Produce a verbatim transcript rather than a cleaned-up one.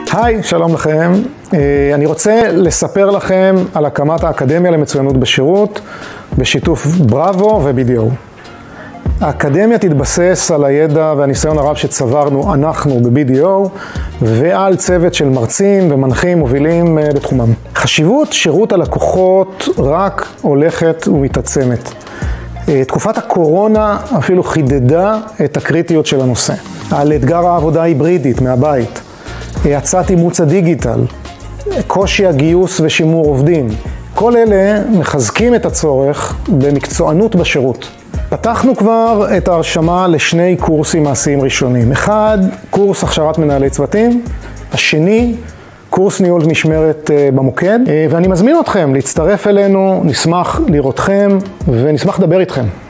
היי, שלום לכם. אני רוצה לספר לכם על הקמת האקדמיה למצוינות בשירות בשיתוף בראבו ו-בי די או. האקדמיה תתבסס על הידע והניסיון הרב שצברנו אנחנו ב-בי די או ועל צוות של מרצים ומנחים מובילים בתחומם. חשיבות שירות הלקוחות רק הולכת ומתעצמת. תקופת הקורונה אפילו חידדה את הקריטיות של הנושא. על אתגר העבודה ההיברידית מהבית, הצעת אימוץ הדיגיטל, קושי הגיוס ושימור עובדים. כל אלה מחזקים את הצורך במקצוענות בשירות. פתחנו כבר את ההרשמה לשני קורסים מעשיים ראשונים. אחד, קורס הכשרת מנהלי צוותים. השני, קורס ניהול משמרת במוקד. ואני מזמין אתכם להצטרף אלינו, נשמח לראותכם ונשמח לדבר איתכם.